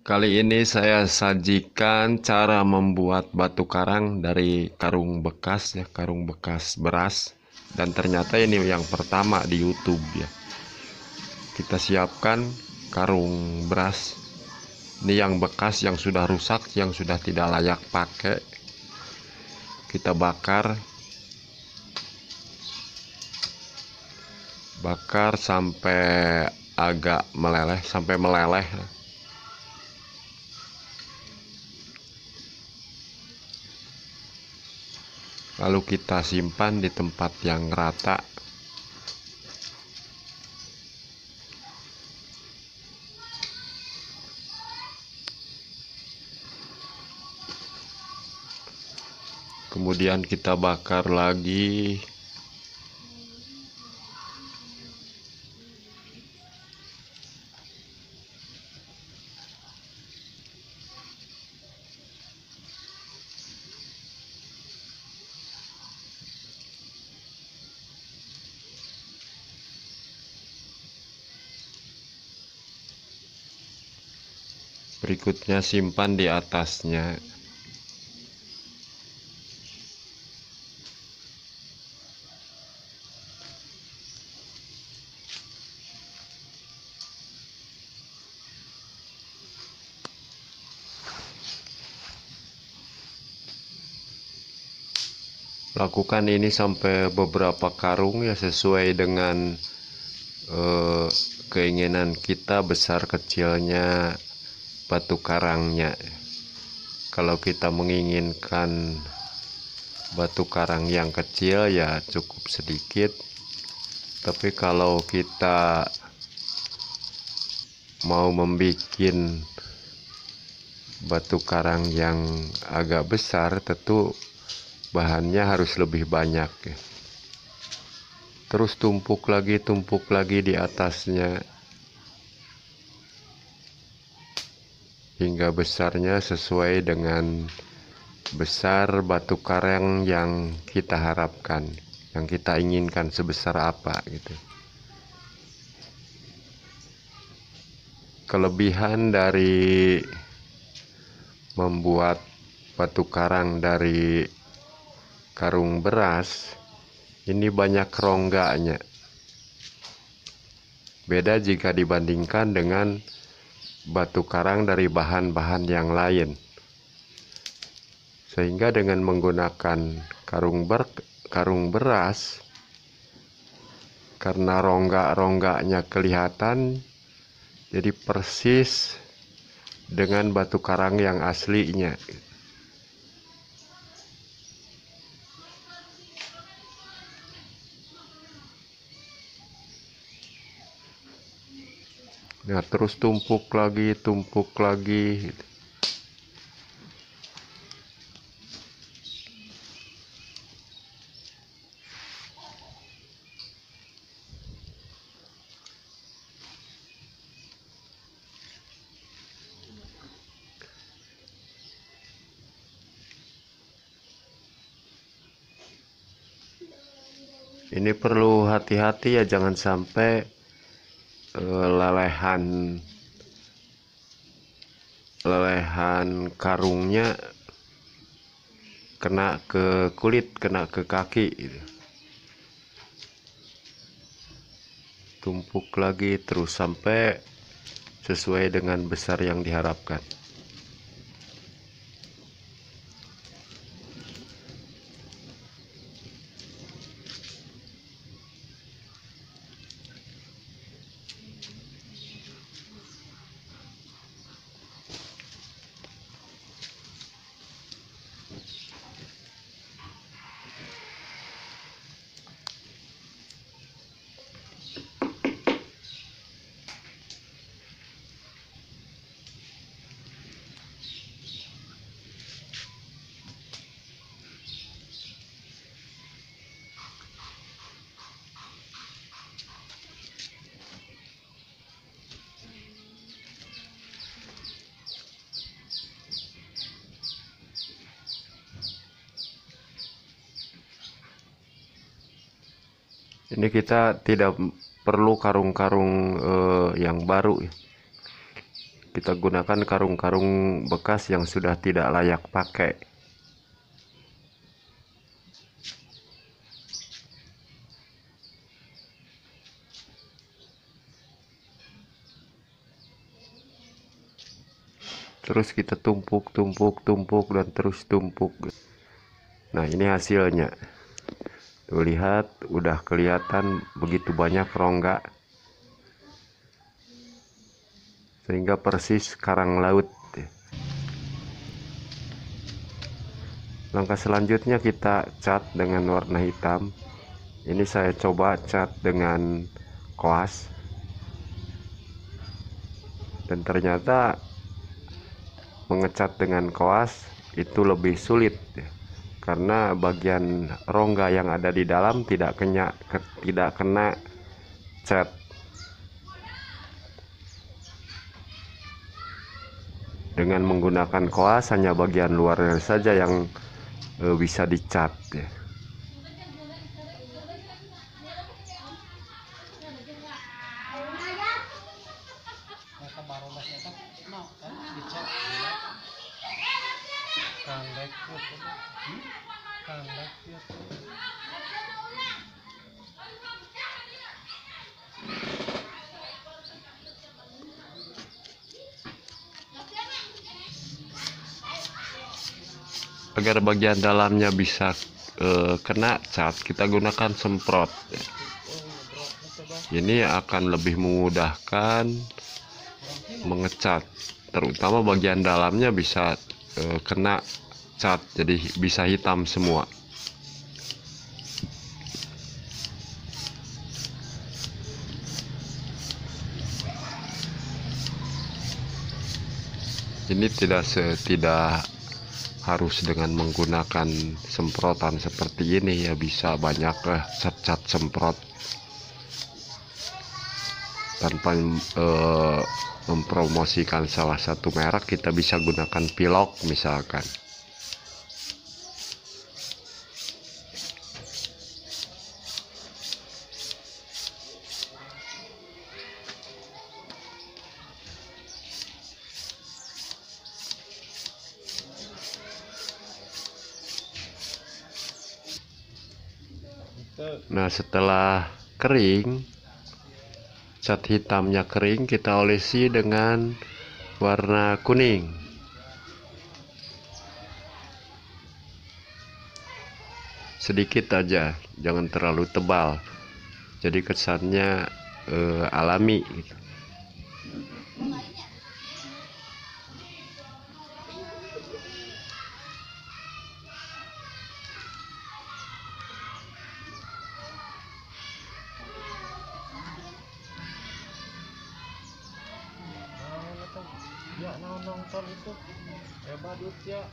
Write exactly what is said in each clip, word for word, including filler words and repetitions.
Kali ini saya sajikan cara membuat batu karang dari karung bekas ya, karung bekas beras. Dan ternyata ini yang pertama di YouTube ya. Kita siapkan karung beras. Ini yang bekas, yang sudah rusak, yang sudah tidak layak pakai. Kita bakar. Bakar sampai agak meleleh, sampai meleleh. Lalu kita simpan di tempat yang rata. Kemudian kita bakar lagi. Berikutnya simpan di atasnya. Lakukan ini sampai beberapa karung ya, sesuai dengan eh, keinginan kita besar kecilnya batu karangnya. Kalau kita menginginkan batu karang yang kecil ya cukup sedikit. Tapi kalau kita mau membuat batu karang yang agak besar, tentu bahannya harus lebih banyak ya. Terus tumpuk lagi, tumpuk lagi di atasnya hingga besarnya sesuai dengan besar batu karang yang kita harapkan, yang kita inginkan sebesar apa gitu. Kelebihan dari membuat batu karang dari karung beras, ini banyak rongganya. Beda jika dibandingkan dengan batu karang dari bahan-bahan yang lain. Sehingga dengan menggunakan karung ber karung beras, karena rongga-rongganya kelihatan, jadi persis dengan batu karang yang aslinya. Nah, terus tumpuk lagi, tumpuk lagi. Ini perlu hati-hati ya, jangan sampai uh, lelehan lelehan karungnya kena ke kulit, kena ke kaki gitu. Tumpuk lagi terus sampai sesuai dengan besar yang diharapkan. Ini kita tidak perlu karung-karung eh, yang baru ya. kita gunakan karung-karung bekas yang sudah tidak layak pakai. Terus kita tumpuk, tumpuk, tumpuk, dan terus tumpuk. Nah, ini hasilnya. Tuh, lihat, udah kelihatan begitu banyak rongga. Sehingga persis karang laut. Langkah selanjutnya kita cat dengan warna hitam. Ini saya coba cat dengan koas. Dan ternyata mengecat dengan koas itu lebih sulit ya, karena bagian rongga yang ada di dalam tidak kena ke, tidak kena cat. Dengan menggunakan koas hanya bagian luarnya saja yang e, bisa dicat ya. Agar bagian dalamnya bisa e, kena cat, kita gunakan semprot ya. Ini akan lebih memudahkan mengecat, terutama bagian dalamnya bisa e, kena cat, jadi bisa hitam semua. Ini tidak tidak harus dengan menggunakan semprotan seperti ini ya, bisa banyak lah cat-cat semprot tanpa eh, mempromosikan salah satu merek. Kita bisa gunakan pilok misalkan. Nah, setelah kering, cat hitamnya kering, kita olesi dengan warna kuning. Sedikit aja, jangan terlalu tebal, jadi kesannya eh, alami gitu. Ya, nonton itu hebat ya.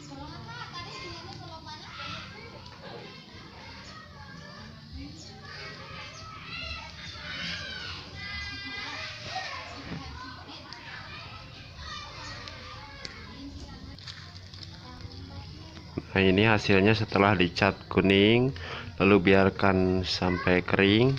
Nah, ini hasilnya setelah dicat kuning, lalu biarkan sampai kering.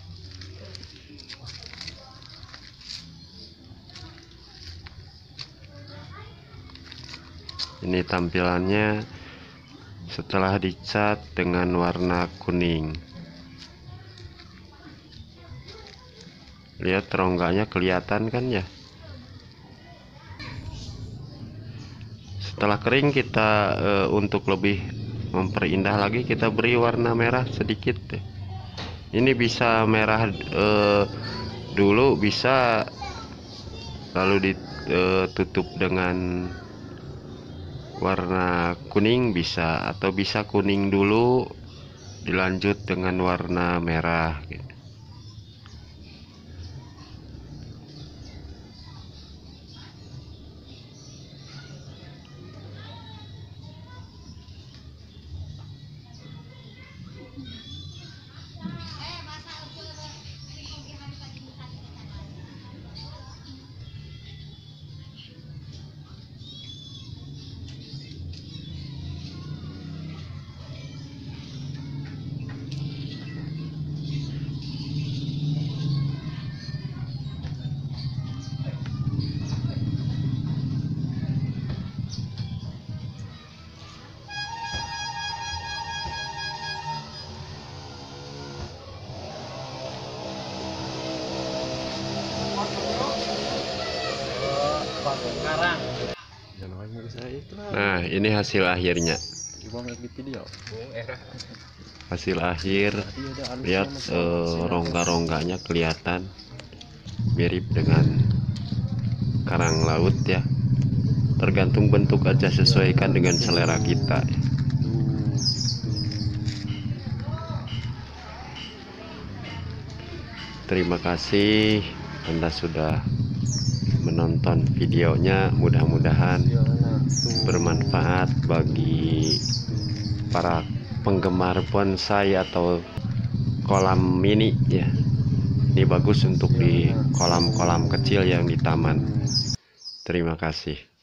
Ini tampilannya setelah dicat dengan warna kuning. Lihat rongganya kelihatan kan ya. Setelah kering kita e, untuk lebih memperindah lagi, kita beri warna merah sedikit. Ini bisa merah e, dulu bisa, lalu ditutup dengan warna kuning bisa, atau bisa kuning dulu dilanjut dengan warna merah gitu. batu karang. Nah, ini hasil akhirnya. Hasil akhir, lihat eh, rongga-rongganya kelihatan mirip dengan karang laut ya. Tergantung bentuk aja, sesuaikan dengan selera kita. Terima kasih Anda sudah menonton videonya, mudah-mudahan bermanfaat bagi para penggemar bonsai atau kolam mini ya. Ini bagus untuk di kolam-kolam kecil yang di taman. Terima kasih.